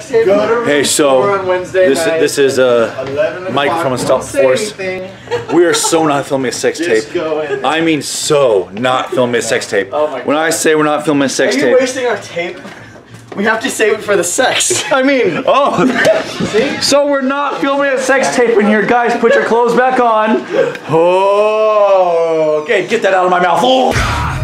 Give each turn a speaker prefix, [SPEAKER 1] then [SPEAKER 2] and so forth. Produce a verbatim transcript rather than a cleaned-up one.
[SPEAKER 1] sex tape.
[SPEAKER 2] Hey, so
[SPEAKER 1] on Wednesday
[SPEAKER 2] this
[SPEAKER 1] night,
[SPEAKER 2] this is uh, Mike from Unstoppable Force. We are so not filming a sex
[SPEAKER 1] Just
[SPEAKER 2] tape.
[SPEAKER 1] go in.
[SPEAKER 2] I mean, so not filming a sex tape.
[SPEAKER 1] Oh my God.
[SPEAKER 2] When I say we're not filming a sex
[SPEAKER 1] Are you
[SPEAKER 2] tape,
[SPEAKER 1] wasting our tape? We have to save it for the sex. I mean,
[SPEAKER 2] oh,
[SPEAKER 1] see?
[SPEAKER 2] So we're not filming a sex tape in here, guys. Put your clothes back on. Oh, okay, get that out of my mouth. Oh.